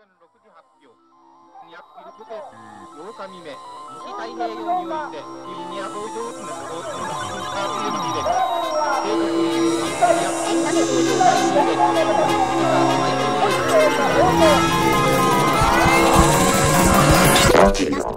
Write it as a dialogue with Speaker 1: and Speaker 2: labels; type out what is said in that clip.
Speaker 1: 6時発表。ニャッピルプテ8日未明、西太平洋において、フィリニア登場地の交通の新カーブエンジで、帝国陸軍ニャッピルプテ登場大臣で、ミカーマイケル